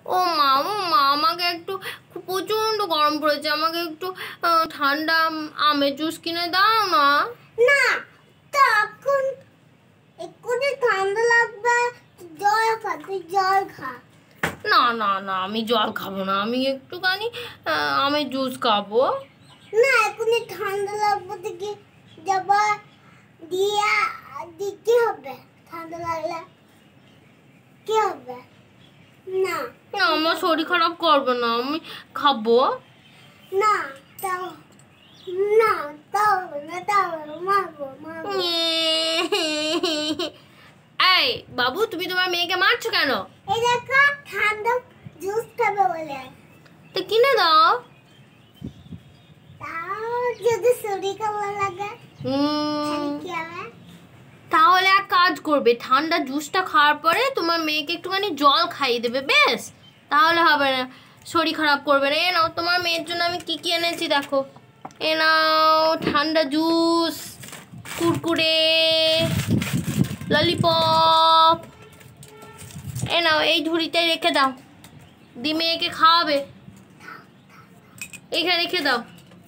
ও মা আমাকে একটু প্রচন্ড গরম পড়েছে, আমাকে একটু ঠান্ডা আমের জুস কিনে দাও না। না, তখন এক্ষুনি ঠান্ডা লাগবে, জল খা, তুই জল খা। না না না, আমি জল খাবো না, আমি একটুখানি আমের জুস খাবো। না, এক্ষুনি ঠান্ডা লাগবে থেকে যাবা দিয়া দিতে হবে, ঠান্ডা লাগলে কি হবে? না না, আমার শরীর খারাপ করবে না, আমি খাবো। না, তাও না, তাও না, তাও মারবো। এই বাবু, তুমি তোমার মেয়েকে মারছো কেন? এই দেখো, ঠান্ডা জুস খাবে বলে। তো কিনে দাও। তাও যদি শরীর খারাপ লাগে কি হবে? তাহলে এক কাজ করবে, ঠান্ডা জুসটা খাওয়ার পরে তোমার মেয়েকে একটুখানি জল খাইয়ে দেবে, বেশ, তাহলে হবে না, শরীর খারাপ করবে না। এ নাও, তোমার মেয়ের জন্য আমি কি কি এনেছি দেখো। এ নাও ঠান্ডা জুস, কুরকুরে, ললিপপ। এ নাও, এই ঝুড়িতে রেখে দাও, দি মেয়েকে খাওয়াবে, এখানে রেখে দাও।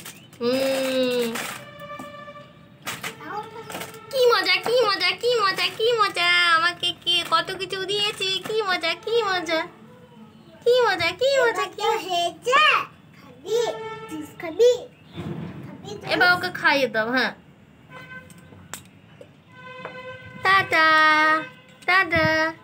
কি মজা কি মজা কি মজা কি মজা, আমাকে কে কত কিছু দিয়েছে, কি মজা কি মজা কি মজা কি মজা কি হয়েছে। খাবি জুস খাবি? এবার ওকে খাইয়ে দাও। হ্যাঁ, টাটা টাটা।